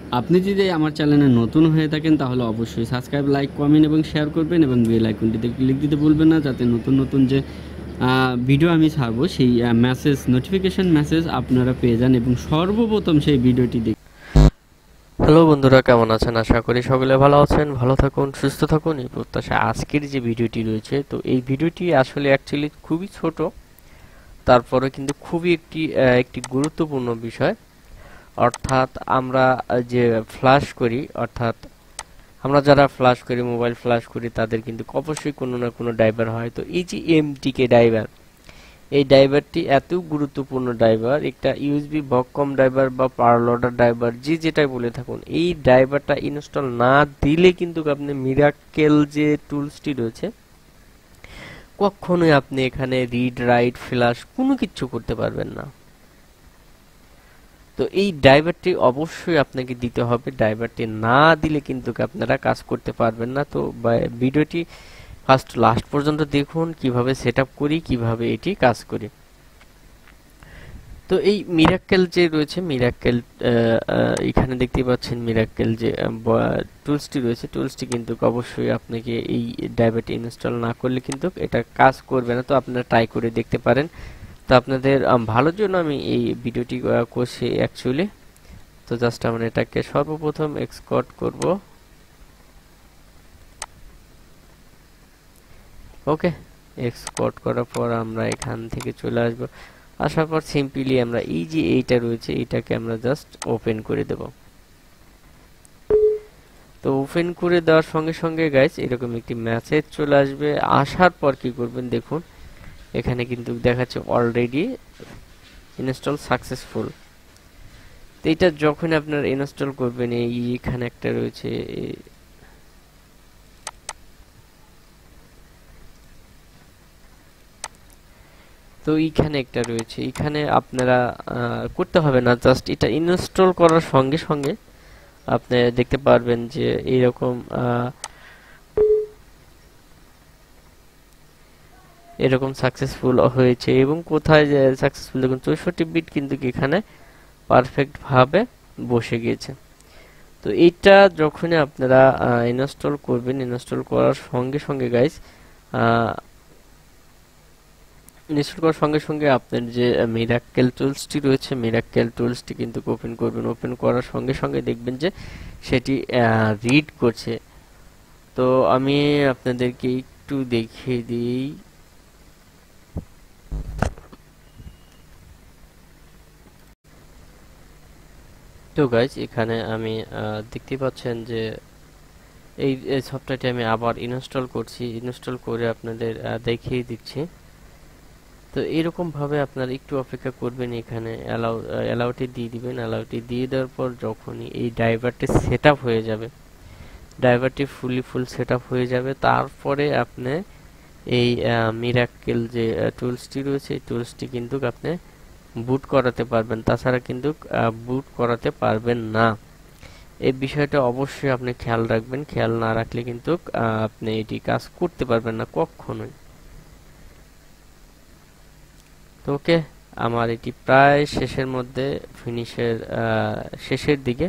আপনি যদি আমার চ্যানেলে নতুন হয়ে থাকেন তাহলে অবশ্যই সাবস্ক্রাইব, লাইক, কমেন্ট এবং শেয়ার করবেন এবং বেল আইকনটিতে ক্লিক দিতে ভুলবেন না, যাতে নতুন নতুন যে ভিডিও আমি ছাড়বো সেই নোটিফিকেশন মেসেজ আপনারা পেয়ে যান এবং সর্বপ্রথম সেই ভিডিওটি দেখুন। হ্যালো বন্ধুরা, কেমন আছেন? আশা করি সকলে ভালো আছেন, ভালো থাকুন, সুস্থ থাকুন এই প্রত্যাশা। আজকের যে ভিডিওটি রয়েছে, তো এই ভিডিওটি আসলে অ্যাকচুয়ালি খুবই ছোট, তারপরে কিন্তু খুবই একটি গুরুত্বপূর্ণ বিষয়। অর্থাৎ আমরা যে ফ্ল্যাশ করি, অর্থাৎ আমরা যারা ফ্ল্যাশ করি, মোবাইল ফ্ল্যাশ করি, তাদের কিন্তু অবশ্যই কোনো না কোনো ড্রাইভার হয়। তো এই যে এমটিকে ড্রাইভার, এই ড্রাইভারটি এত গুরুত্বপূর্ণ ড্রাইভার, একটা ইউএসবি বক্কম ড্রাইভার বা পাওয়ার লোডার ড্রাইভার যে যেটাই বলে থাকুন, এই ড্রাইভারটা ইনস্টল না দিলে কিন্তু আপনি মিরাক্কেল যে টুলসটি রয়েছে, কখনোই আপনি এখানে রিড, রাইট, ফ্ল্যাশ কোনো কিছু করতে পারবেন না। তো এই ড্রাইভারটি অবশ্যই আপনাকে দিতে হবে। ড্রাইভারটি না দিলে কিন্তু আপনারা কাজ করতে পারবেন না। তো ভিডিওটি ফার্স্ট লাস্ট পর্যন্ত দেখুন, কিভাবে সেটআপ করি, কিভাবে এটি কাজ করি। তো এই মিরাক্কেল যে রয়েছে, মিরাক্কেল এখানে দেখতে পাচ্ছেন মিরাক্কেল যে টুলসটি রয়েছে, টুলসটি কিন্তু অবশ্যই আপনাকে এই ড্রাইভারটি ইনস্টল না করলে কিন্তু এটা কাজ করবে না। তো আপনারা ট্রাই করে দেখতে পারেন। তো আপনাদের ভালোর জন্য আমি এই ভিডিওটি করছি অ্যাকচুয়ালি। তো জাস্ট আমরা এটাকে সর্বপ্রথম এক্সপোর্ট করব। ওকে, এক্সপোর্ট করার পর আমরা এখান থেকে চলে আসব। আসার পর সিম্পলি আমরা এই যে এইটা রয়েছে, এটাকে আমরা জাস্ট ওপেন করে দেব। তো ওপেন করে দেওয়ার সঙ্গে সঙ্গে গাইস এরকম একটি মেসেজ চলে আসবে। আসার পর কি করবেন দেখুন, এখানে কিন্তু দেখাচ্ছে অলরেডি ইনস্টল সাকসেসফুল। তো এটা যখন আপনার ইনস্টল করবেন, এইখানে একটা রয়েছে, তো এইখানে একটা রয়েছে, এখানে আপনারা করতে হবে না, জাস্ট এটা ইনস্টল করার সঙ্গে সঙ্গে আপনি দেখতে পারবেন যে এরকম সাকসেসফুল হয়েছে। এবং কোথায় যে সাকসেসফুল দেখুন, 64 বিট কিন্তু এখানে পারফেক্ট ভাবে বসে গিয়েছে। তো এইটা যখনই আপনারা ইনস্টল করবেন, ইনস্টল করার সঙ্গে সঙ্গে গাইস ইনস্টল করার সঙ্গে সঙ্গে আপনার যে মিরাক্কেল টুলসটি রয়েছে, মিরাক্কেল টুলসটি কিন্তু ওপেন করবেন। ওপেন করার সঙ্গে সঙ্গে দেখবেন যে সেটি রিড করছে। তো আমি আপনাদেরকে একটু দেখিয়ে দিই। তো গাইজ এখানে আমি দেখতে পাচ্ছেন যে এই সফটওয়্যারটি আমি আবার ইনস্টল করছি, ইনস্টল করে আপনাদের দেখিয়ে দিচ্ছি। তো এরকম ভাবে আপনারা একটু অপেক্ষা করবেন, এখানে অ্যালাউটি দিয়ে দিবেন। অ্যালাউটি দিয়ে দেওয়ার পর যখনই এই ড্রাইভারটি সেটআপ হয়ে যাবে, ড্রাইভারটি ফুল সেটআপ হয়ে যাবে, তারপরে আপনি এই মিরাক্কেল যে টুলসটি রয়েছে, এই টুলসটি কিন্তু আপনি বুট করাতে পারবেন, তাছাড়া কিন্তু বুট করাতে পারবেন না। এই বিষয়টা অবশ্যই আপনি খেয়াল রাখবেন। খেয়াল না রাখলে কিন্তু আপনি এটি কাজ করতে পারবেন না কখনোই। তো ওকে, আমার এটি প্রায় শেষের মধ্যে, ফিনিশের শেষের দিকে।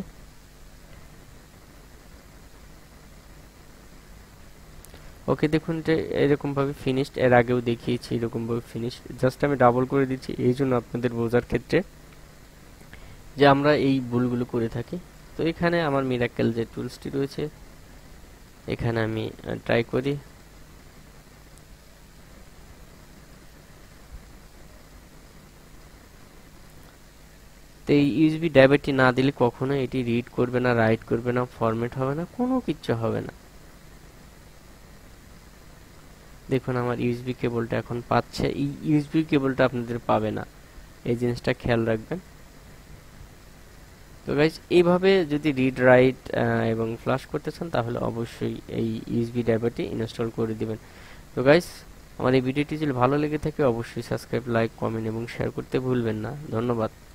ওকে, দেখুন যে এরকম ভাবে ফিনিশড, এর আগেও দেখিয়েছি এরকম ভাবে ফিনিশড। জাস্ট আমি ডাবল করে দিচ্ছি এই জন্য আপনাদের বোঝার ক্ষেত্রে যে আমরা এই ভুলগুলো করে থাকি। তো এখানে আমার মিরাক্কেল যে টুলসটি রয়েছে, এখানে আমি ট্রাই করি। তো এই ইউএসবি ড্রাইভারটি না দিলে কখনো এটি রিড করবে না, রাইট করবে না, ফরম্যাট হবে না, কোনো কিছু হবে না। দেখুন আমার ইউএসবি কেবলটা এখন পাচ্ছে, এই ইউএসবি কেবলটা আপনাদের পাবে না, এই জিনিসটা খেয়াল রাখবেন। তো গাইজ এইভাবে যদি রিড, রাইট এবং ফ্ল্যাশ করতে চান তাহলে অবশ্যই এই ইউএসবি ড্রাইভারটি ইনস্টল করে দিবেন। তো গাইজ আমার এই ভিডিওটি যদি ভালো লেগে থাকে অবশ্যই সাবস্ক্রাইব, লাইক, কমেন্ট এবং শেয়ার করতে ভুলবেন না। ধন্যবাদ।